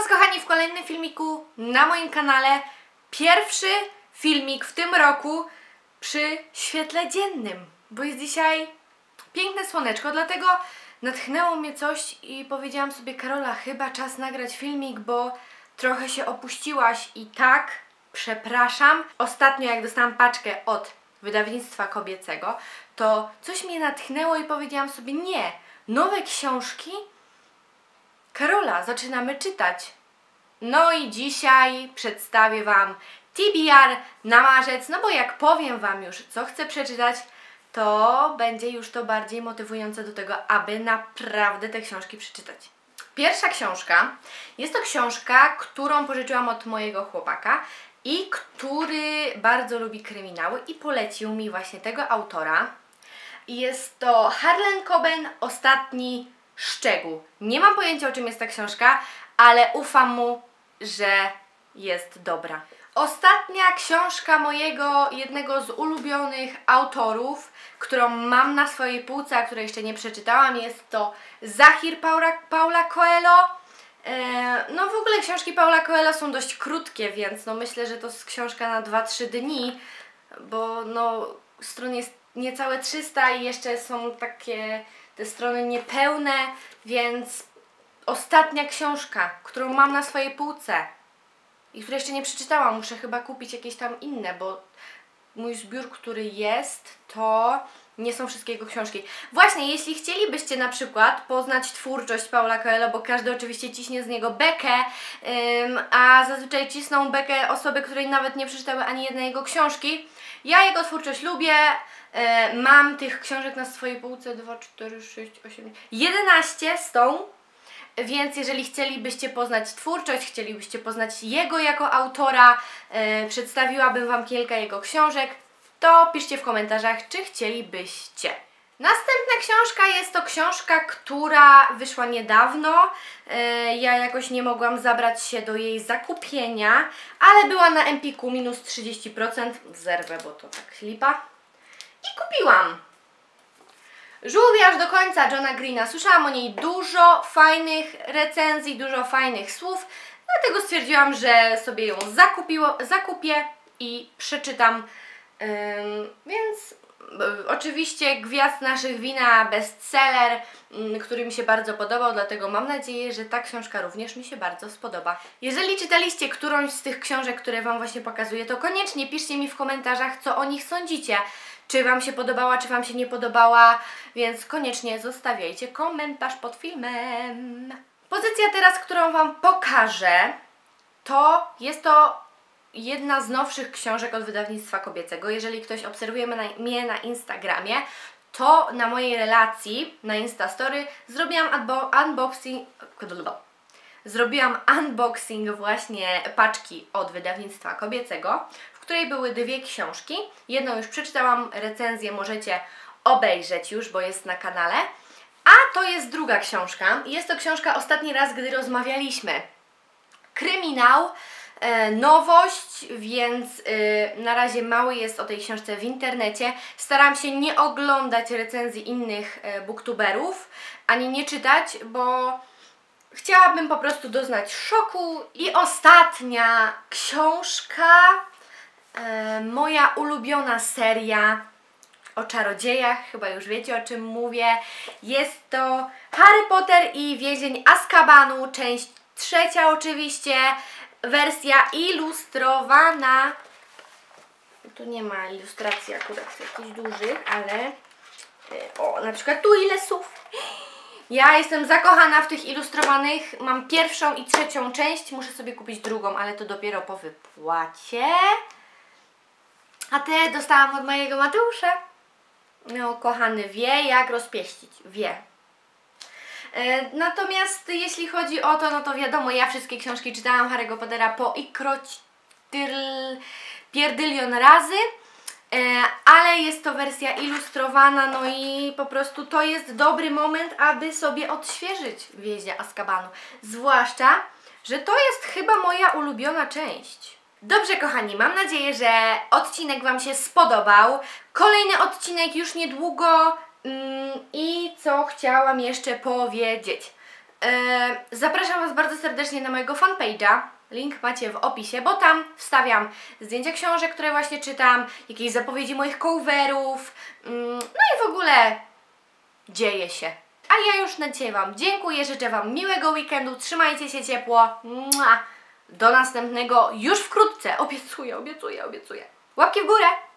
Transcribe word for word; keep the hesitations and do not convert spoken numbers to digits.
Was kochani w kolejnym filmiku na moim kanale. Pierwszy filmik w tym roku przy świetle dziennym, bo jest dzisiaj piękne słoneczko, dlatego natchnęło mnie coś i powiedziałam sobie: Karola, chyba czas nagrać filmik, bo trochę się opuściłaś i tak, przepraszam. Ostatnio jak dostałam paczkę od wydawnictwa kobiecego, to coś mnie natchnęło i powiedziałam sobie: nie, nowe książki? Karola, zaczynamy czytać. No i dzisiaj przedstawię Wam T B R na marzec, no bo jak powiem Wam już, co chcę przeczytać, to będzie już to bardziej motywujące do tego, aby naprawdę te książki przeczytać. Pierwsza książka jest to książka, którą pożyczyłam od mojego chłopaka i który bardzo lubi kryminały i polecił mi właśnie tego autora. Jest to Harlan Coben, Ostatni Szczegół. Nie mam pojęcia, o czym jest ta książka, ale ufam mu, że jest dobra. Ostatnia książka mojego jednego z ulubionych autorów, którą mam na swojej półce, a której jeszcze nie przeczytałam, jest to Zahir Paula, Paula Coelho. Eee, no w ogóle książki Paula Coelho są dość krótkie, więc no myślę, że to jest książka na dwa trzy dni, bo no stron jest niecałe trzysta i jeszcze są takie te strony niepełne, więc ostatnia książka, którą mam na swojej półce i której jeszcze nie przeczytałam, muszę chyba kupić jakieś tam inne, bo mój zbiór, który jest, to nie są wszystkie jego książki. Właśnie, jeśli chcielibyście na przykład poznać twórczość Paula Coelho, bo każdy oczywiście ciśnie z niego bekę, ym, a zazwyczaj cisną bekę osoby, które nawet nie przeczytały ani jednej jego książki. Ja jego twórczość lubię, yy, mam tych książek na swojej półce dwa, cztery, sześć, osiem, jedenaście z tą. Więc jeżeli chcielibyście poznać twórczość, chcielibyście poznać jego jako autora, yy, przedstawiłabym Wam kilka jego książek, to piszcie w komentarzach, czy chcielibyście. Następna książka jest to książka, która wyszła niedawno. Yy, ja jakoś nie mogłam zabrać się do jej zakupienia, ale była na Empiku minus trzydzieści procent. Zerwę, bo to tak lipa. I kupiłam. Żółwie aż do końca Johna Greena. Słyszałam o niej dużo fajnych recenzji, dużo fajnych słów, dlatego stwierdziłam, że sobie ją zakupiło, zakupię i przeczytam. Ym, więc y, oczywiście Gwiazd naszych wina, bestseller, y, który mi się bardzo podobał, dlatego mam nadzieję, że ta książka również mi się bardzo spodoba. Jeżeli czytaliście którąś z tych książek, które Wam właśnie pokazuję, to koniecznie piszcie mi w komentarzach, co o nich sądzicie. Czy Wam się podobała, czy Wam się nie podobała, więc koniecznie zostawiajcie komentarz pod filmem. Pozycja teraz, którą Wam pokażę, to jest to jedna z nowszych książek od wydawnictwa kobiecego. Jeżeli ktoś obserwuje mnie na Instagramie, to na mojej relacji, na Instastory zrobiłam unboxing, zrobiłam unboxing właśnie paczki od wydawnictwa kobiecego, w której były dwie książki. Jedną już przeczytałam, recenzję możecie obejrzeć już, bo jest na kanale. A to jest druga książka. Jest to książka Ostatni raz, gdy rozmawialiśmy. Kryminał, e, nowość, więc e, na razie mały jest o tej książce w internecie. Staram się nie oglądać recenzji innych e, booktuberów, ani nie czytać, bo chciałabym po prostu doznać szoku. I ostatnia książka, e, moja ulubiona seria o czarodziejach, chyba już wiecie, o czym mówię. Jest to Harry Potter i Więzień Azkabanu, część trzecia oczywiście, wersja ilustrowana. Tu nie ma ilustracji akurat jakichś dużych, ale o, na przykład tu ile słów. Ja jestem zakochana w tych ilustrowanych, mam pierwszą i trzecią część, muszę sobie kupić drugą, ale to dopiero po wypłacie. A te dostałam od mojego Mateusza. No, kochany wie, jak rozpieścić, wie. E, natomiast jeśli chodzi o to, no to wiadomo, ja wszystkie książki czytałam Harry'ego Pottera po ikroć pierdylion razy. E, ale jest to wersja ilustrowana, no i po prostu to jest dobry moment, aby sobie odświeżyć Więźnia Azkabanu. Zwłaszcza, że to jest chyba moja ulubiona część. Dobrze kochani, mam nadzieję, że odcinek Wam się spodobał. Kolejny odcinek już niedługo. Mm, I co chciałam jeszcze powiedzieć? Yy, zapraszam Was bardzo serdecznie na mojego fanpage'a. Link macie w opisie, bo tam wstawiam zdjęcia książek, które właśnie czytam, jakieś zapowiedzi moich coverów, yy, no i w ogóle dzieje się. A ja już na dzisiaj Wam dziękuję, życzę Wam miłego weekendu, trzymajcie się ciepło. Mua! Do następnego już wkrótce. Obiecuję, obiecuję, obiecuję. Łapki w górę!